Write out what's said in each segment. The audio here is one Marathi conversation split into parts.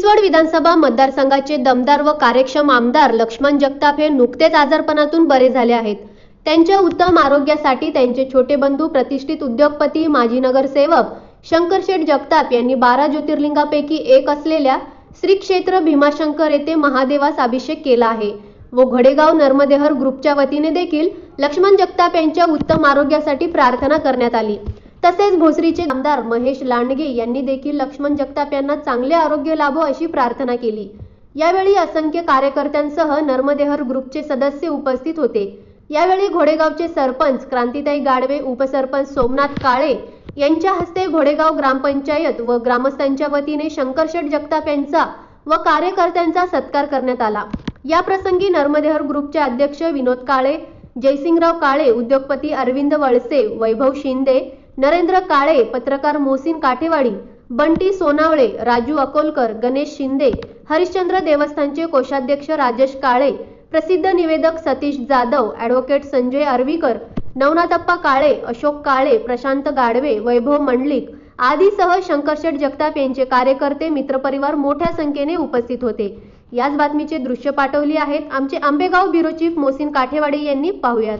चिंचवड विधानसभा मतदारसंघाचे दमदार व कार्यक्षम आमदार लक्ष्मण जगताप हे नुकतेच आजारपणातून बरे झाले आहेत। त्यांच्या उत्तम आरोग्यासाठी त्यांचे छोटे बंधू प्रतिष्ठित उद्योगपती माजी नगरसेवक शंकरशेठ जगताप यांनी 12 ज्योतिर्लिंगापैकी एक असलेल्या श्री क्षेत्र भीमाशंकर येथे महादेवास अभिषेक केला आहे व घोडेगाव नर्मदेहर ग्रुपच्या वतीने देखील लक्ष्मण जगताप यांच्या उत्तम आरोग्यासाठी प्रार्थना करण्यात आली। तसेच भोसरीचे आमदार महेश लांडगे यांनी देखील लक्ष्मण जगताप यांना चांगले आरोग्य लाभो अशी प्रार्थना केली। यावेळी असंख्य कार्यकर्त्यांसह नर्मदेहर ग्रुपचे सदस्य उपस्थित होते। यावेळी घोडेगावचे सरपंच क्रांतीताई गाडवे, उपसरपंच सोमनाथ काळे यांच्या हस्ते घोडेगाव ग्रामपंचायत व ग्रामस्थांच्या वतीने शंकरशेठ जगताप यांचा व कार्यकर्त्यांचा सत्कार करण्यात आला। या प्रसंगी नर्मदेहर ग्रुपचे अध्यक्ष विनोद काळे, जयसिंगराव काळे, उद्योगपती अरविंद वळसे, वैभव शिंदे, नरेंद्र काळे, पत्रकार मोहसिन काठेवाडी, बंटी सोनावळे, राजू अकोलकर, गणेश शिंदे, हरिश्चंद्र देवस्थानचे कोषाध्यक्ष राजेश काळे, प्रसिद्ध निवेदक सतीश जाधव, ॲडव्होकेट संजय अरवीकर, नवनाथप्पा काळे, अशोक काळे, प्रशांत गाडवे, वैभव मंडलिक आदीसह शंकरशेठ जगताप यांचे कार्यकर्ते, मित्रपरिवार मोठ्या संख्येने उपस्थित होते। याच बातमीचे दृश्य पाठवली आहेत आमचे आंबेगाव ब्युरो चीफ मोहसिन काठेवाडी यांनी। पाहूयात।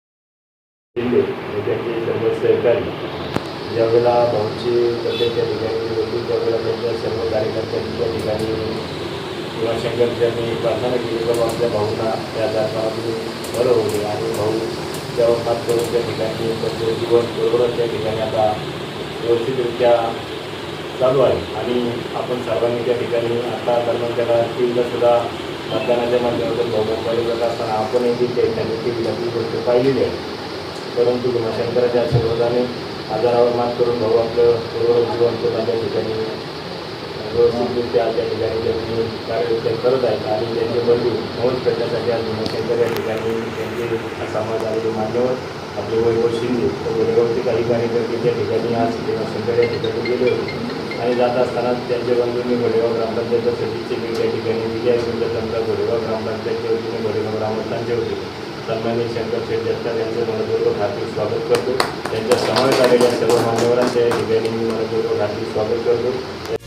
ज्यावेळेला भाऊची तब्येत त्या ठिकाणी होती त्यावेळेला त्यांच्या सर्व कार्यकर्त्यांच्या ठिकाणी भीमाशंकरच्यांनी प्रार्थना केली की आमच्या भाऊंना त्या आजारातून बरं होते आणि भाऊ त्यावर मात करून त्या ठिकाणी त्यांचे जीवन बरोबरच त्या ठिकाणी आता व्यवस्थितरित्या चालू आहे। आणि आपण सर्वांनी त्या ठिकाणी आता दरम्यान त्याला टीव्हीलासुद्धा मतदानाच्या माध्यमातून भाऊ पाहिलं असताना आपणही त्या ठिकाणी टीव्हीला ती गोष्ट पाहिलेली आहे। परंतु भीमाशंकराच्या आशीर्वादाने आजारावर मात करून भाऊ आपलं बरोबर जीवन त्या ठिकाणी व्यवस्थितरित्या त्या ठिकाणी त्यांनी कार्य करत आहेत आणि त्यांचे बंधू नवस करण्यासाठी आज भीमाशंकर या ठिकाणी त्यांचे समाज आलेले मान्यवर आपले वैभव शिंदे तर घोडेगावचे काही कार्यकर्ते त्या ठिकाणी आज भीमाशंकर या ठिकाणी गेले होते आणि जात असताना त्यांच्या बंधूंनी घोडेगाव ग्रामपंचायत सचिवची भेट त्या ठिकाणी दिली आहे। त्यांचा घोडेगाव ग्रामपंचायतच्या वतीने घोडेगाव ग्रामस्थांच्या वतीने सन्माननीय शंकरशेठ जगताप यांचे मनपूर्वक हार्दिक स्वागत करतो। त्यांच्या समावेश आलेल्या सर्व मान्यवरांच्या या ठिकाणी मी मनपूर्वक हार्दिक स्वागत करतो।